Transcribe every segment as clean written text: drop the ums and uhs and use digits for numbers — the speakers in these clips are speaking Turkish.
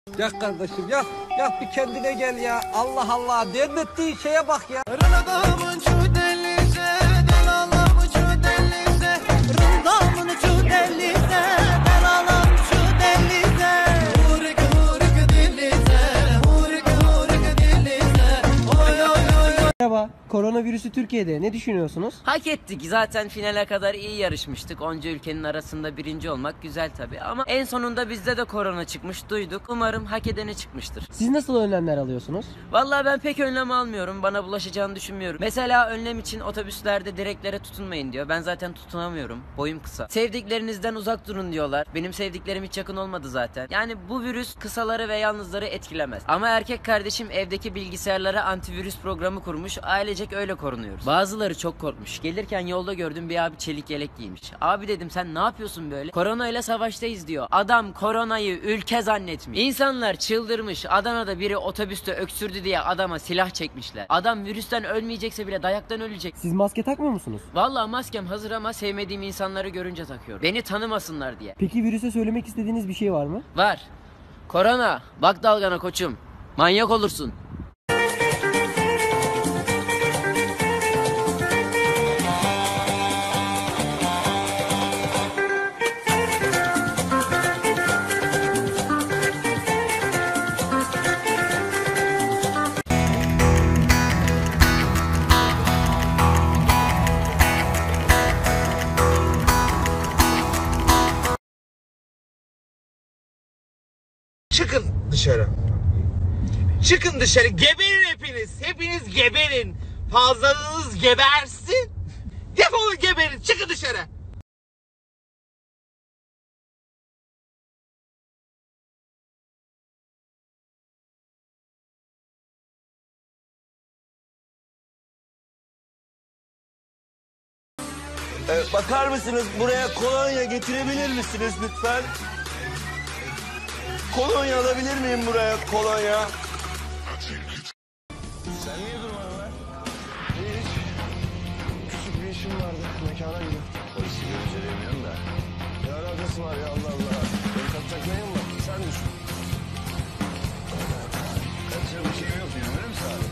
Ya kardeşim ya, ya bir kendine gel ya. Allah Allah, devlettiğin şeye bak ya. Merhaba, koronavirüsü Türkiye'de ne düşünüyorsunuz? Hak ettik. Zaten finale kadar iyi yarışmıştık. Onca ülkenin arasında birinci olmak güzel tabii. Ama en sonunda bizde de korona çıkmış, duyduk. Umarım hak edene çıkmıştır. Siz nasıl önlemler alıyorsunuz? Vallahi ben pek önlem almıyorum. Bana bulaşacağını düşünmüyorum. Mesela önlem için otobüslerde direklere tutunmayın diyor. Ben zaten tutunamıyorum. Boyum kısa. Sevdiklerinizden uzak durun diyorlar. Benim sevdiklerim hiç yakın olmadı zaten. Yani bu virüs kısaları ve yalnızları etkilemez. Ama erkek kardeşim evdeki bilgisayarlara antivirüs programı kurmuş. Ailecek öyle korunuyoruz. Bazıları çok korkmuş. Gelirken yolda gördüm, bir abi çelik yelek giymiş. Abi dedim, sen ne yapıyorsun böyle? Koronayla savaştayız diyor. Adam koronayı ülke zannetmiş. İnsanlar çıldırmış. Adana'da biri otobüste öksürdü diye adama silah çekmişler. Adam virüsten ölmeyecekse bile dayaktan ölecek. Siz maske takmıyor musunuz? Vallahi maskem hazır ama sevmediğim insanları görünce takıyorum. Beni tanımasınlar diye. Peki virüse söylemek istediğiniz bir şey var mı? Var. Korona, bak dalgana koçum. Manyak olursun. Çıkın dışarı. Çıkın dışarı. Geberin hepiniz. Hepiniz geberin. Fazlalığınız gebersin. Defolun geberin. Çıkın dışarı. Bakar mısınız, buraya kolonya getirebilir misiniz lütfen? Kolonya alabilir miyim buraya, kolonya? Sen niye durmadın lan? Hiç. Küçük bir işim vardı, mekana gidip. Polisi görünce demiyorum da. Ne alakası var ya, Allah Allah. Benim katacak neyim var? Sen düşün. Kaçacak bir şeyim yok diyorum, öyle mi Sadık?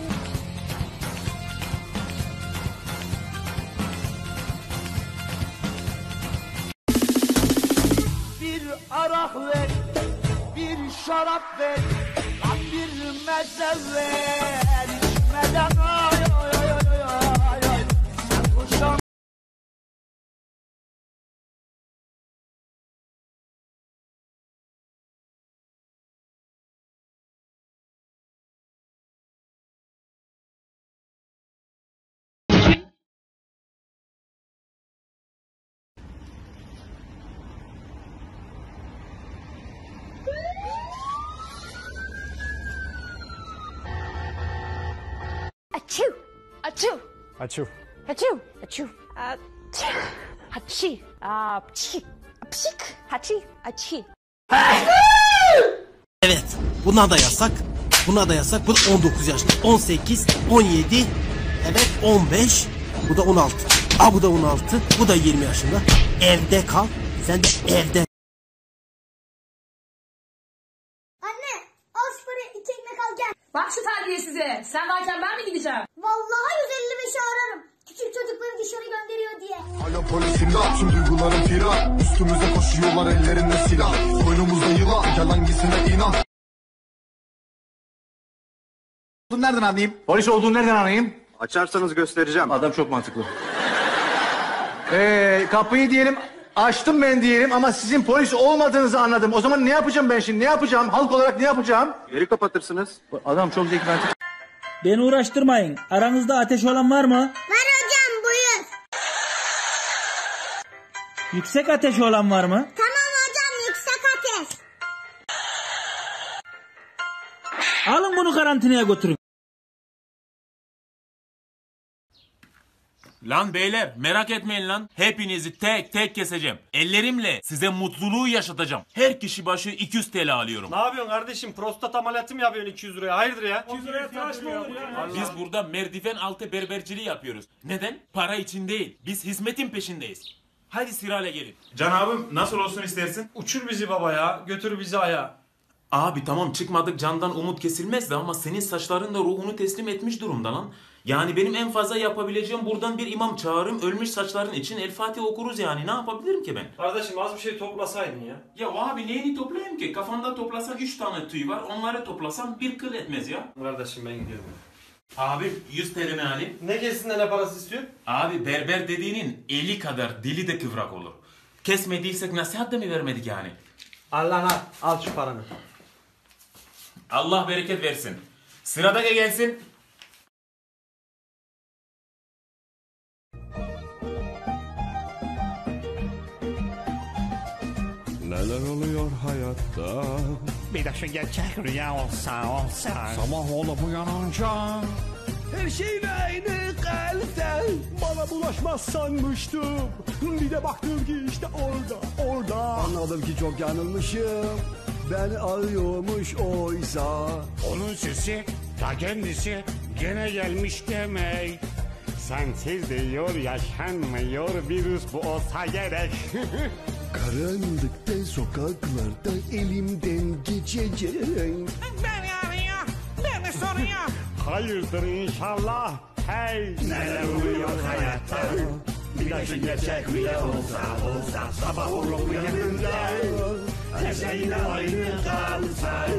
Bir arak ver, bir şarap ver, lan bir meze ver, içmeden ay ay ay ay ay ay. Sen kuşan Achoo! Achoo! Açıl. Achoo! Achoo! Achoo! Hachi! Pşik! Pşik! Hachi! Hachi! Evet, buna da yasak. Buna da yasak. Bu da 19 yaş. 18, 17, evet 15. Bu da 16. Bu da 16. Bu da 20 yaşında. Evde kal. Sen de evde. Anne, al şu parayı, 2 ekmek al gel. Bak şu terbiyesize! Sen varken ben mi gideceğim? Vallahi 155'i ararım. Küçük çocukları dışarı gönderiyor diye. Alo polis imdat, tüm duygularım firar. Üstümüze koşuyorlar ellerinde silah. Boynumuzda yılan, yalan gitsine inan. Nereden anlayayım? Polis olduğunu nereden anlayayım? Açarsanız göstereceğim. Adam çok mantıklı. Kapıyı diyelim açtım ben diyelim ama sizin polis olmadığınızı anladım. O zaman ne yapacağım ben şimdi? Ne yapacağım? Halk olarak ne yapacağım? Geri kapatırsınız. Adam çok zeki. Beni uğraştırmayın. Aranızda ateş olan var mı? Var hocam, buyur. Yüksek ateş olan var mı? Tamam hocam, yüksek ateş. Alın bunu karantinaya götürün. Lan beyler, merak etmeyin lan. Hepinizi tek tek keseceğim. Ellerimle size mutluluğu yaşatacağım. Her kişi başı 200 TL alıyorum. Ne yapıyorsun kardeşim? Prostat ameliyatı mı yapıyorsun 200 liraya? Hayırdır ya? 200 liraya tıraş mı olur ya? Biz burada merdiven altı berberciliği yapıyoruz. Neden? Para için değil. Biz hizmetin peşindeyiz. Hadi sırayla gelin. Can abim nasıl olsun istersin? Uçur bizi baba ya. Götür bizi aya. Abi tamam çıkmadık candan umut kesilmezdi ama senin saçların da ruhunu teslim etmiş durumda lan. Yani benim en fazla yapabileceğim buradan bir imam çağırırım, ölmüş saçların için El Fatiha okuruz yani. Ne yapabilirim ki ben? Kardeşim az bir şey toplasaydın ya. Ya abi neyini toplayayım ki? Kafanda toplasan 3 tane tüy var. Onları toplasan bir kıl etmez ya. Kardeşim ben gidiyorum. Abi 100 TL mi alayım? Ne kessin de ne parası istiyor? Abi berber dediğinin eli kadar dili de kıvrak olur. Kesmediysek nasihat da mı vermedik yani? Allah'ına al şu paranı. Allah bereket versin. Sıradaki gelsin. Neler oluyor hayatta? Bir de şu gerçek rüya olsa. Sabah olup uyanınca Her şeyin aynı kalsa. bana bulaşmaz sanmıştım. Bir de baktım ki işte orada. Anladım ki çok yanılmışım. Ben arıyormuş oysa. Onun sesi ta kendisi gene gelmiş demek. Sensiz diyor yaşanmıyor virüs bu olsa gerek. Karanlıkta sokaklarda elimden geçeceğim. Beni arıyor, beni soruyor. Hayırdır inşallah. Hey. Neler oluyor hayatta? Bir de şu gerçek rüya olsa. Sabah olup uyanınca her şeyin aynı kalsa.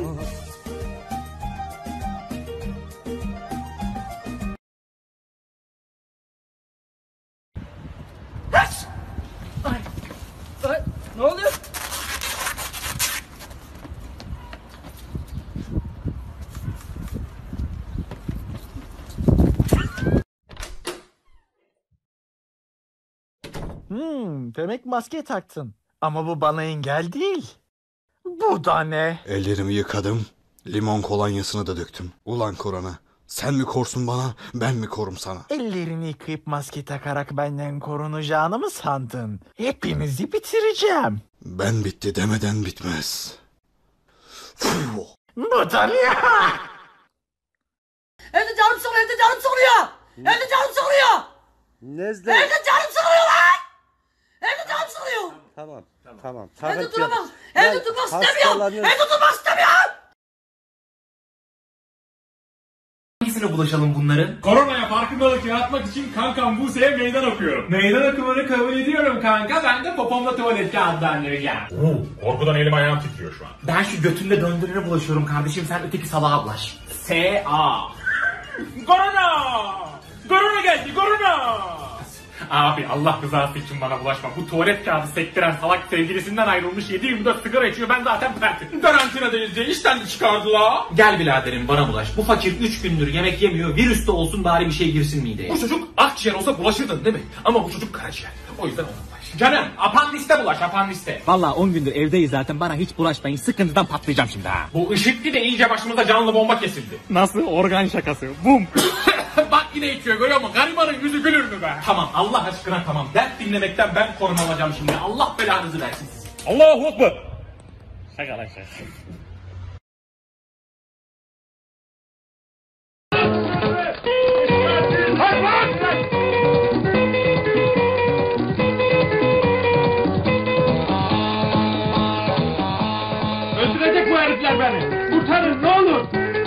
Ay, ne oluyor? Demek maske taktın. Ama bu bana engel değil. Bu da ne? Ellerimi yıkadım. Limon kolonyasını da döktüm. Ulan korona. Sen mi korsun bana, ben mi korum sana? Ellerini yıkayıp maske takarak benden korunacağını mı sandın? Hepinizi bitireceğim. Ben bitti demeden bitmez. Bu da ne? Evde canım sıkılıyor, evde canım sıkılıyor. Evde canım sıkılıyor. Nezle. Evde canım sıkılıyor lan. Evde canım sıkılıyor. Tamam. Evde duramam. Evde durmak istemiyorum. Evde durmak istemiyorum. Hangisine bulaşalım bunların? Koronaya farkındalık yaratmak için kankam Buse'ye meydan okuyorum. Meydan okumanı kabul ediyorum kanka. Ben de popomla tuvalet kağıdından vereceğim. Korkudan elim ayağım titriyor şu an. Ben şu götünde döndürene bulaşıyorum kardeşim, sen öteki salağa bulaş. S.A. Korona! Korona geldi, korona! Abi Allah rızası için bana bulaşma. Bu tuvalet kağıdı sektiren salak sevgilisinden ayrılmış 7-24 sigara içiyor. Ben zaten pertim. Karantinadayız diye işten çıkardılar. Gel biraderim bana bulaş. Bu fakir 3 gündür yemek yemiyor. Virüs de olsun bari bir şey girsin mideye. Bu çocuk akciğer olsa bulaşırdın değil mi? Ama bu çocuk karaciğer. O yüzden ona bulaş. Canım apandiste bulaş, apandiste. Vallahi 10 gündür evdeyiz zaten, bana hiç bulaşmayın, sıkıntıdan patlayacağım şimdi ha. Bu IŞİD'li de iyice başımıza canlı bomba kesildi. Nasıl organ şakası? Bum. Bak yine içiyor, görüyor musun? Garibanın yüzü gülür mü be? Tamam Allah aşkına tamam. Dert dinlemekten ben korun olacağım şimdi. Allah belanızı versin sizi. Allahu Ekber. Şaka lan şaka. Öldürecek bu herifler beni. Kurtarın ne olur.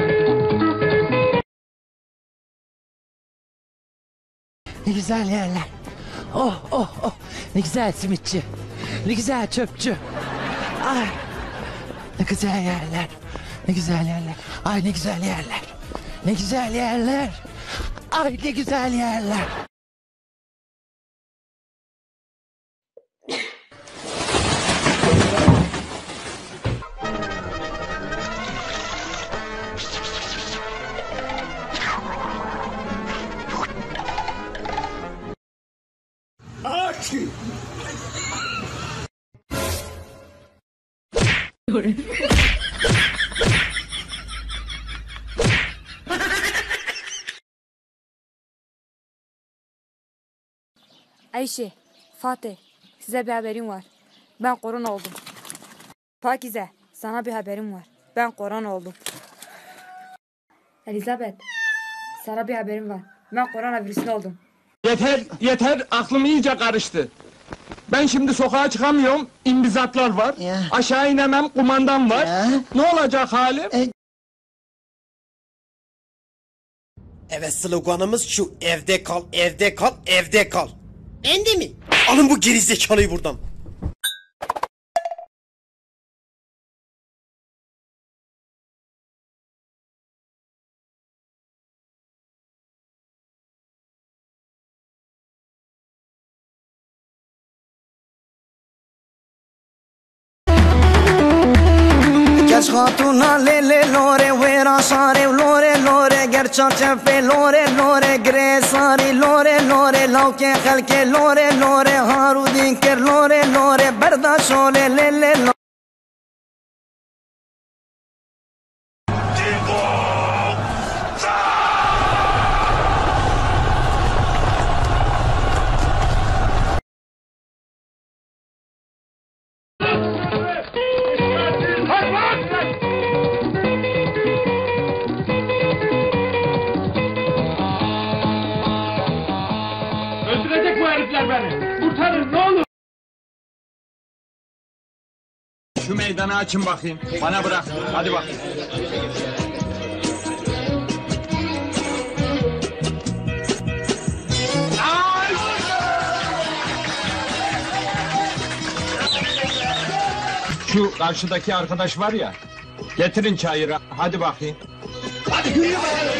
Ne güzel yerler. Oh. Ne güzel simitçi. Ne güzel çöpçü. Ay. Ne güzel yerler. Ne güzel yerler. Ay ne güzel yerler. Ne güzel yerler. Ay ne güzel yerler. Ayşe, Fatih, size bir haberim var. Ben korona oldum. Pakize, sana bir haberim var. Ben korona oldum. Elizabeth, sana bir haberim var. Ben koronavirüslü oldum. Yeter, aklım iyice karıştı. Ben şimdi sokağa çıkamıyorum, imbizatlar var. Aşağı inemem, kumandan var. Ne olacak halim? Evet, sloganımız şu: evde kal, evde kal, evde kal. Ben de mi? Alın bu gerizekalıyı buradan. Geç hatuna lele lore vera sare lore lore gerçan çefe lore lore gre sari lore lore lauke halke lore lore harudin ker lore lore berdaş ole lele lore. Öldürecek bu herifler beni. Kurtarın ne olur. Şu meydanı açın bakayım. Bana bırak. Hadi bakayım. Şu karşıdaki arkadaş var ya. Getirin çayırı. Hadi bakayım. Hadi yürü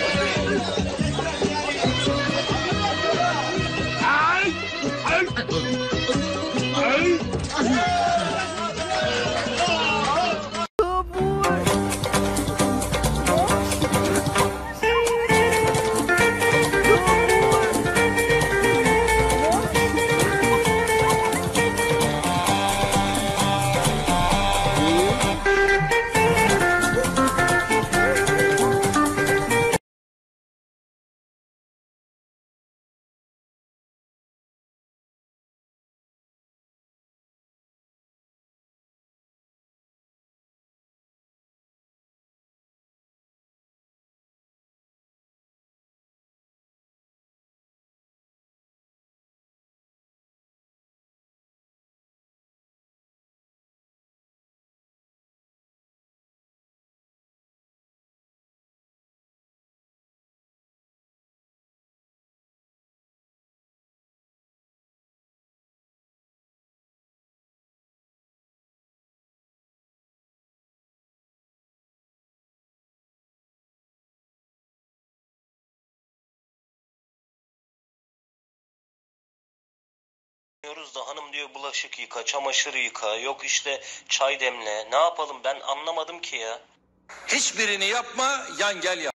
da hanım diyor bulaşık yıka, çamaşır yıka, yok işte çay demle. Ne yapalım ben anlamadım ki ya. Hiçbirini yapma, yan gel yap.